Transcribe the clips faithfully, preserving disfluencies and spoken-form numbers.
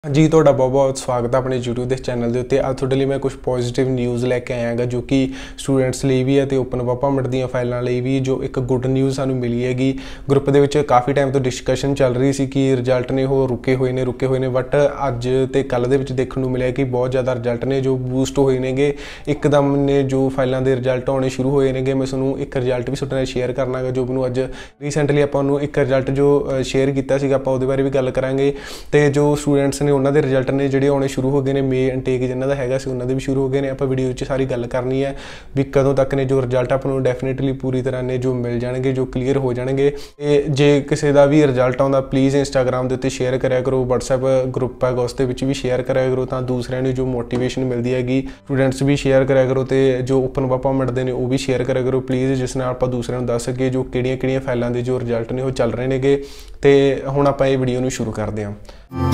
जी ਤੁਹਾਡਾ ਬਹੁਤ ਬਹੁਤ ਸਵਾਗਤ ਹੈ ਆਪਣੇ YouTube ਦੇ ਚੈਨਲ ਦੇ ਉੱਤੇ। ਅੱਜ ਤੁਹਾਡੇ ਲਈ ਮੈਂ ਕੁਝ ਪੋਜ਼ਿਟਿਵ ਨਿਊਜ਼ ਲੈ ਕੇ ਆਇਆਗਾ ਜੋ ਕਿ ਸਟੂਡੈਂਟਸ ਲਈ ਵੀ ਹੈ ਤੇ ਓਪਨ ਪਰਮਿਟ ਦੀਆਂ ਫਾਈਲਾਂ ਲਈ ਵੀ, ਜੋ ਇੱਕ ਗੁੱਡ ਨਿਊਜ਼ ਸਾਨੂੰ ਮਿਲੀ ਹੈਗੀ। ਗਰੁੱਪ ਦੇ ਵਿੱਚ ਕਾਫੀ ਟਾਈਮ ਤੋਂ ਡਿਸਕਸ਼ਨ ਚੱਲ ਰਹੀ ਸੀ ਕਿ ਰਿਜ਼ਲਟ ਨੇ ਉਹ ਰੁਕੇ ਹੋਏ ਨੇ ਰੁਕੇ ਹੋਏ ਨੇ ਬਟ ਅੱਜ ਤੇ ਕੱਲ੍ਹ ਦੇ ਵਿੱਚ ਦੇਖਣ ਨੂੰ ਮਿਲਿਆ ਕਿ ਬਹੁਤ ਜ਼ਿਆਦਾ ਰਿਜ਼ਲਟ ਨੇ ਜੋ ਬੂਸਟ ਹੋਏ ਨੇਗੇ। ਇੱਕਦਮ ਨੇ ਜੋ ਫਾਈਲਾਂ ਦੇ ਰਿਜ਼ਲਟ ਆਉਣੇ ਸ਼ੁਰੂ ਹੋਏ ਨੇਗੇ। ਮੈਂ ਤੁਹਾਨੂੰ ਇੱਕ ਰਿਜ਼ਲਟ ਵੀ ਤੁਹਾਡੇ ਨਾਲ ਸ਼ੇਅਰ ਕਰਨਾਗਾ ਜੋ ਮੈਨੂੰ ਅੱਜ ਰੀਸੈਂਟਲੀ ਆਪਾਂ ਨੂੰ ਇੱਕ ਰਿਜ਼ਲਟ ਜੋ ਸ਼ੇਅਰ ਕੀਤਾ ਸੀਗਾ, ਆਪਾਂ ਉਹਦੇ ਬਾਰੇ ਵੀ ਗੱਲ ਕਰਾਂਗੇ। ਤੇ ਜੋ ਸਟੂਡੈਂਟਸ ਨੇ ਉਹਨਾਂ ਦੇ ਰਿਜ਼ਲਟ ਨੇ ਜਿਹੜੇ ਆਉਣੇ ਸ਼ੁਰੂ ਹੋ ਗਏ ਨੇ, ਮੇ ਇਨਟੇਕ ਜਿਨ੍ਹਾਂ ਦਾ ਹੈਗਾ ਸੀ ਉਹਨਾਂ ਦੇ ਵੀ ਸ਼ੁਰੂ ਹੋ ਗਏ ਨੇ। ਆਪਾਂ ਵੀਡੀਓ 'ਚ ਸਾਰੀ ਗੱਲ ਕਰਨੀ ਹੈ ਵੀ ਕਦੋਂ ਤੱਕ ਨੇ ਜੋ ਰਿਜ਼ਲਟ ਆਪਾਂ ਨੂੰ ਡੈਫੀਨੇਟਲੀ ਪੂਰੀ ਤਰ੍ਹਾਂ ਨੇ ਜੋ ਮਿਲ ਜਾਣਗੇ, ਜੋ ਕਲੀਅਰ ਹੋ ਜਾਣਗੇ। ਤੇ ਜੇ ਕਿਸੇ ਦਾ ਵੀ ਰਿਜ਼ਲਟ ਆਉਂਦਾ ਪਲੀਜ਼ ਇੰਸਟਾਗ੍ਰਾਮ ਦੇ ਉੱਤੇ ਸ਼ੇਅਰ ਕਰਿਆ ਕਰੋ, ਵਟਸਐਪ ਗਰੁੱਪ ਹੈਗਾ ਉਸ ਦੇ ਵਿੱਚ ਵੀ ਸ਼ੇਅਰ ਕਰਿਆ ਕਰੋ ਤਾਂ ਦੂਸਰਿਆਂ ਨੂੰ ਜੋ ਮੋਟੀਵੇਸ਼ਨ ਮਿਲਦੀ ਹੈਗੀ। ਸਟੂਡੈਂਟਸ ਵੀ ਸ਼ੇਅਰ ਕਰਿਆ ਕਰੋ ਤੇ ਜੋ ਓਪਨ ਪਰਮਿਟ ਦੇ ਨੇ ਉਹ ਵੀ ਸ਼ੇਅਰ ਕਰਿਆ ਕਰੋ ਪਲੀਜ਼, ਜਿਸ ਨਾਲ ਆਪਾਂ ਦੂਸਰਿਆਂ ਨੂੰ ਦੱਸ ਸਕੀਏ ਜੋ ਕਿਹੜੀਆਂ ਕਿਹੜੀਆਂ ਫਾਈਲਾਂ ਦੇ ਜੋ ਰਿਜ਼ਲਟ ਨੇ ਉਹ ਚੱਲ ਰਹੇ ਨੇਗੇ। ਤੇ ਹੁਣ ਆਪਾਂ ਇਹ ਵੀਡੀਓ ਨੂੰ ਸ਼ੁਰੂ ਕਰਦੇ ਹਾਂ।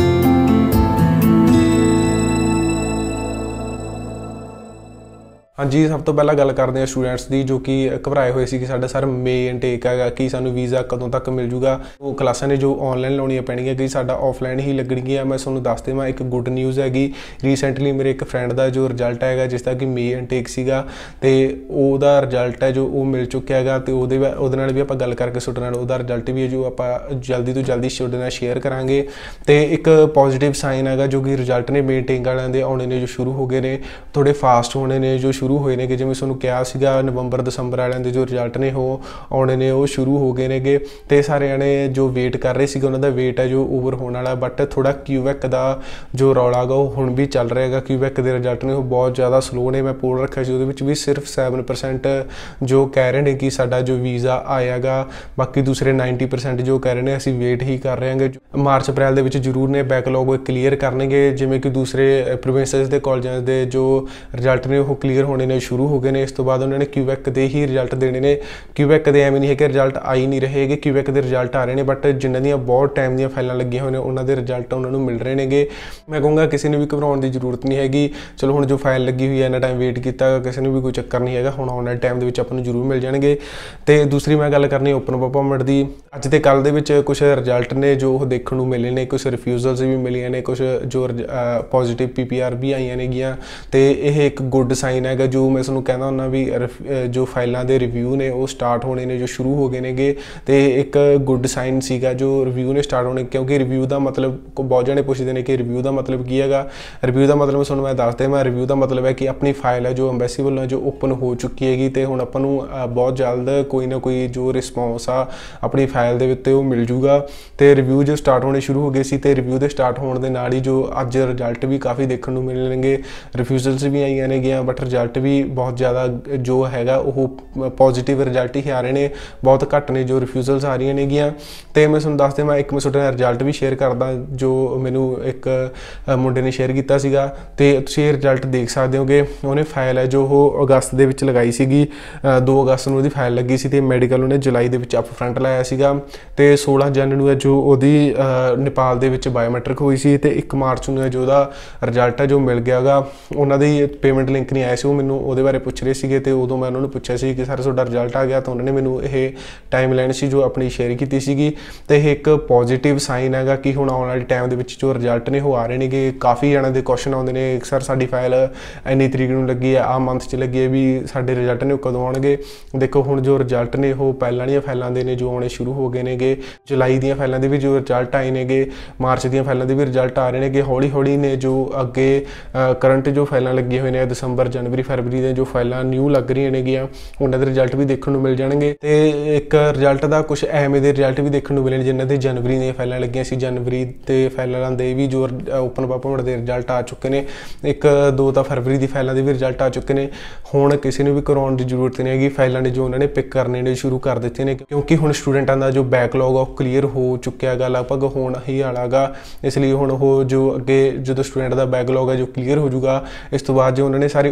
हाँ जी, सब तो पहला गल करते हैं स्टूडेंट्स की जो कि घबराए हुए सी कि साडा सर मे इनटेक है कि सानू वीज़ा कदों तक मिल जूगा। वो क्लासां ने जो ऑनलाइन लाउणियां पैणगियां कि साडा ऑफलाइन ही लगणगियां। मैं तुहानूं दस देवां एक गुड न्यूज़ हैगी। रीसेंटली मेरे एक फ्रेंड का जो रिजल्ट हैगा जिसका कि मे इनटेक सीगा ते ओहदा रिजल्ट है जो वो मिल चुकिया हैगा ते ओहदे ओहदे नाल भी आपां गल करके तुहाडे नाल ओहदा रिजल्ट भी है जो आपां जल्दी तो जल्दी तुहाडे नाल शेयर करांगे। ते एक पॉजिटिव साइन हैगा जो कि रिजल्ट ने मे इनटेक वालियां दे आउणे ने जो शुरू हो गए ने, थोड़े फास्ट होने ने जो शुरू होए ने कि जिवें तुहानूं कहा सीगा नवंबर दसंबर वालियां दे जो रिजल्ट ने वो आउणे ने वो शुरू हो गए नेगे। ते सारे जणे जो वेट कर रहे सीगे उन्हां दा वेट है जो ओवर होने वाला, बट थोड़ा क्यूबैक का जो रौला गा वो हुण भी चल रहा है। क्यूबैक के रिजल्ट ने वो बहुत ज़्यादा स्लो ने। मैं पोल रखा सी उहदे विच भी सिर्फ सैवन परसेंट जो कह रहे हैं कि साडा जो वीज़ा आएगा, बाकी दूसरे नाइनटी परसेंट जो कह रहे हैं असीं वेट ही कर रहे हैं। मार्च अप्रैल दे विच जरूर ने बैकलॉग क्लीयर करनगे, जिवें कि दूसरे प्रोविंसेस के कॉलेजां दे जो रिजल्ट ने वो क्लीयर होने ने शुरू हो गए ने। इस तो बाद उन्होंने क्यूबैक के ही रिजल्ट देने ने। क्यूबैक के एवं नहीं है कि रिजल्ट आ ही नहीं रहे है, क्यूबैक के रिजल्ट आ रहे हैं बट जिन्हों दी बहुत टाइम दी फाइलां लगियां होईयां उन्होंने रिजल्ट उन्होंने मिल रहे हैं। मैं कहूँगा किसी ने भी घबराउण की जरूरत नहीं हैगी। चलो हुण जो फाइल लगी हुई है इन्ना टाइम वेट किया, किसी ने भी कोई चक्कर नहीं है, हुण आने वाले टाइम के आपको जरूर मिल जाएंगे। तो दूसरी मैं गल करनी ओपन परमिट की। अज तो कल के कुछ रिजल्ट ने जो देखने को मिले ने, कुछ रिफ्यूजल्स भी मिलियां ने, कुछ जो पॉजिटिव पी पी आर भी आईयां नेगियां। तो यह एक गुड साइन है जो मैं तुहानूं कहना हुन्ना भी जो फाइलों के रिव्यू ने वो स्टार्ट होने ने जो शुरू हो गए ने। तो एक गुड साइन सीगा जो रिव्यू ने स्टार्ट होने, क्योंकि रिव्यू का मतलब बहुत जने पूछते हैं कि रिव्यू का मतलब की है। रिव्यू का मतलब तुहानूं मैं दस देवां, रिव्यू का मतलब है कि अपनी फाइल है जो अंबैसी वालों जो ओपन हो चुकी हैगी तो हुण आपां नूं बहुत जल्द कोई ना कोई जो रिस्पॉन्स आ अपनी फाइल के उत्ते वो मिल जूगा। तो रिव्यू जो स्टार्ट होने शुरू हो गए सी ते रिव्यू के स्टार्ट होने के नाल ही जो अज रिजल्ट भी काफ़ी देखने को मिलेंगे। रिफ्यूजल्स भी आईयां ने गईयां बट रिजल्ट भी बहुत ज़्यादा जो हैगा वो पॉजिटिव रिजल्ट ही आ रहे हैं, बहुत घट ने जो रिफ्यूजल्स आ रही नेगियां। तो मैं तुहानूं दस देवां, एक मैं तुहाडे नाल रिजल्ट भी शेयर करदा जो मैनू एक मुंडे ने शेयर किया सीगा। तो तुसीं ये रिजल्ट देख सकते हो कि उन्हें फाइल है जो वो अगस्त दे विच लगाई सीगी, दो अगस्त नूं उहदी फाइल लगी सी ते मैडिकल उन्हें जुलाई दे विच अप फ्रंट लाया सीगा। ते सोलह जन नूं जो उहदी नेपाल दे विच बायोमैट्रिक हुई सी ते एक मार्च नूं जो उहदा रिजल्ट है जो मिल गया गा। उन्हां दी पेमेंट लिंक नहीं आया सी, वो मैनूं उहदे बारे पुछ रहे सीगे ते उदों मैं उन्होंने पूछा सी कि सर तुहाडा रिजल्ट आ गया, तो उन्होंने मैनूं ये टाइम लाइन सी जो अपनी शेयर की सीगी। तो यह एक पॉजिटिव साइन है कि हुण आने वाले टाइम के जो रिजल्ट ने वो आ रहे हैं। काफ़ी जणों के क्वेश्चन आते हैं सर साडी फाइल इन्नी तरीक नूं लगी है, आ मंथ च लगी है, भी साडे रिजल्ट ने कदों आउणगे। देखो हुण जो रिजल्ट ने वो पहलां वालीआं फाइलां दे ने जो आने शुरू हो गए ने, जुलाई दीआं फाइलां दे भी जो रिजल्ट आए ने, मार्च दीआं फाइलां दे भी रिजल्ट आ रहे हैं। हौली हौली ने जो अगे करंट जो फाइलां लगी हुई ने दसंबर जनवरी फरवरी दे जो फाइलां न्यू लग रही नेगियां उन्हां दे रिजल्ट भी देखने को मिल जाएंगे। तो एक रिजल्ट का कुछ एवें दे रिजल्ट भी देखने को मिले जिन्हां दे जनवरी दी फाइलां लगियां सी, जनवरी ते फाइलां दे भी जो ओपन परमिट दे रिजल्ट आ चुके हैं। एक दो तो फरवरी की फाइलों के भी रिजल्ट आ चुके हैं। हुण किसी ने भी कराउण की जरूरत नहीं हैगी, फाइलों ने जो उन्होंने पिक करने ने शुरू कर दिते हैं क्योंकि हुण स्टूडेंटां दा जो बैकलॉग आ क्लीयर हो चुकिया गा, लगभग होण ही वाला गा। इसलिए हुण वो जो अगे जो स्टूडेंट का बैकलॉग है जो क्लीयर हो जूगा, इस तो बाद जो उन्होंने सारी ओपन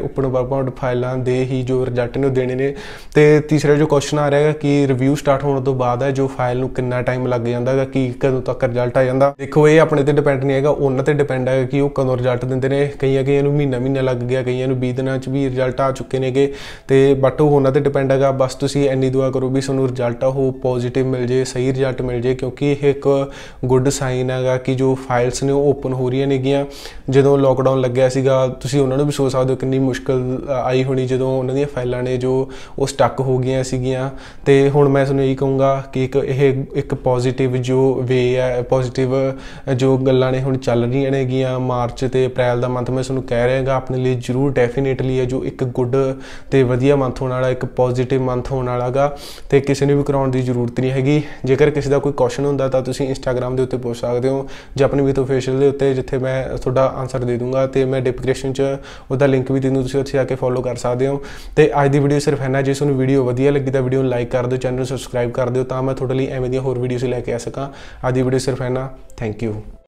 ਡਰੋਪ ਆउट ਫਾਈਲਾਂ ਦੇ ਹੀ ਜੋ ਰਿਜ਼ਲਟ ਨੇ ਉਹ ਦੇਣੇ ਨੇ। ਤੇ ਤੀਸਰਾ ਜੋ ਕੁਐਸਚਨ ਆ ਰਿਹਾ ਹੈ ਕਿ ਰਿਵਿਊ ਸਟਾਰਟ ਹੋਣ ਤੋਂ ਬਾਅਦ ਹੈ ਜੋ ਫਾਈਲ ਨੂੰ ਕਿੰਨਾ ਟਾਈਮ ਲੱਗ ਜਾਂਦਾ ਹੈਗਾ, ਕਿ ਕਦੋਂ ਤੱਕ ਰਿਜ਼ਲਟ ਆ ਜਾਂਦਾ। ਦੇਖੋ ਇਹ ਆਪਣੇ ਤੇ ਡਿਪੈਂਡ ਨਹੀਂ ਹੈਗਾ, ਉਹਨਾਂ ਤੇ ਡਿਪੈਂਡ ਹੈਗਾ ਕਿ ਉਹ ਕਦੋਂ ਰਿਜ਼ਲਟ ਦਿੰਦੇ ਨੇ। ਕਈਆਂ ਕਈਆਂ ਨੂੰ ਮਹੀਨਾ ਮਹੀਨਾ ਲੱਗ ਗਿਆ, ਕਈਆਂ ਨੂੰ ਵੀਹ ਦਿਨਾਂ 'ਚ ਵੀ ਰਿਜ਼ਲਟ ਆ ਚੁੱਕੇ ਨੇਗੇ। ਤੇ ਬਟ ਉਹ ਉਹਨਾਂ ਤੇ ਡਿਪੈਂਡ ਹੈਗਾ। ਬਸ ਤੁਸੀਂ ਇੰਨੀ ਦੁਆ ਕਰੋ ਵੀ ਤੁਹਾਨੂੰ ਰਿਜ਼ਲਟ ਆ ਉਹ ਪੋਜ਼ੀਟਿਵ ਮਿਲ ਜੇ, ਸਹੀ ਰਿਜ਼ਲਟ ਮਿਲ ਜੇ, ਕਿਉਂਕਿ ਇਹ ਇੱਕ ਗੁੱਡ ਸਾਈਨ ਹੈਗਾ ਕਿ ਜੋ ਫਾਈਲਸ ਨੇ ਉਹ ਓਪਨ ਹੋ ਰਹੀਆਂ ਨੇਗੀਆਂ। ਜਦੋਂ ਲੋਕਡਾਊਨ ਲੱਗਿਆ ਸੀਗਾ ਤੁਸੀਂ ਉਹਨਾਂ ਨੂੰ ਵੀ ਸੋਚ ਸਕਦੇ ਹੋ ਕਿੰਨੀ ਮੁਸ਼ਕਿਲ ਆਈ ਹੋਣੀ ਜਦੋਂ ਉਹਨਾਂ ਦੀਆਂ ਫਾਈਲਾਂ ਨੇ ਜੋ ਉਹ ਸਟਕ ਹੋ ਗਈਆਂ ਸੀਗੀਆਂ। ਤੇ ਹੁਣ ਮੈਂ ਤੁਹਾਨੂੰ ਇਹੀ ਕਹੂੰਗਾ ਕਿ ਇੱਕ ਇਹ ਇੱਕ ਪੋਜ਼ੀਟਿਵ ਜੋ ਵੇ ਹੈ, ਪੋਜ਼ੀਟਿਵ ਜੋ ਗੱਲਾਂ ਨੇ ਹੁਣ ਚੱਲ ਰਹੀਆਂ ਨੇਗੀਆਂ ਮਾਰਚ ਤੇ ਅਪ੍ਰੈਲ ਦਾ ਮੰਥ ਮੈਂ ਤੁਹਾਨੂੰ ਕਹਿ ਰਿਹਾ ਹੈਗਾ ਆਪਣੇ ਲਈ ਜ਼ਰੂਰ ਡੈਫੀਨੇਟਲੀ ਹੈ ਜੋ ਇੱਕ ਗੁੱਡ ਤੇ ਵਧੀਆ ਮੰਥ ਹੋਣ ਵਾਲਾ, ਇੱਕ ਪੋਜ਼ੀਟਿਵ ਮੰਥ ਹੋਣ ਵਾਲਾ ਗਾ। ਤੇ ਕਿਸੇ ਨੂੰ ਵੀ ਕਰਾਉਣ ਦੀ ਜ਼ਰੂਰਤ ਨਹੀਂ ਹੈਗੀ। ਜੇਕਰ ਕਿਸੇ ਦਾ ਕੋਈ ਕੁਐਸਚਨ ਹੁੰਦਾ ਤਾਂ ਤੁਸੀਂ ਇੰਸਟਾਗ੍ਰਾਮ ਦੇ ਉੱਤੇ ਪੁੱਛ ਸਕਦੇ ਹੋ ਜਾਂ ਆਪਣੀ ਵਿਦ ਆਫੀਸ਼ੀਅਲ ਦੇ ਉੱਤੇ, ਜਿੱਥੇ ਮੈਂ ਤੁਹਾਡਾ ਆਨਸਰ ਦੇ ਦੂੰਗਾ। ਤੇ ਮੈਂ ਡਿਸਕ੍ਰਿਪਸ਼ਨ 'ਚ ਉਹਦਾ ਲਿੰਕ ਵੀ ਦੇ ਦੂੰ, ਤੁਸੀਂ ਉੱਥੇ ਆ ਕੇ ਫੋਲੋ ਕਰ ਸਕਦੇ ਹੋ। ਤੇ ਅੱਜ ਦੀ ਵੀਡੀਓ ਸਿਰਫ ਇੰਨਾ। ਜੇ ਤੁਹਾਨੂੰ ਵੀਡੀਓ ਵਧੀਆ ਲੱਗੀ ਤਾਂ ਵੀਡੀਓ ਨੂੰ ਲਾਈਕ ਕਰ ਦਿਓ, ਚੈਨਲ ਨੂੰ ਸਬਸਕ੍ਰਾਈਬ ਕਰ ਦਿਓ ਤਾਂ ਮੈਂ ਤੁਹਾਡੇ ਲਈ ਐਵੇਂ ਦੀਆਂ ਹੋਰ ਵੀਡੀਓਜ਼ ਲੈ ਕੇ ਆ ਸਕਾਂ। ਅੱਜ ਦੀ ਵੀਡੀਓ ਸਿਰਫ ਇੰਨਾ। Thank you.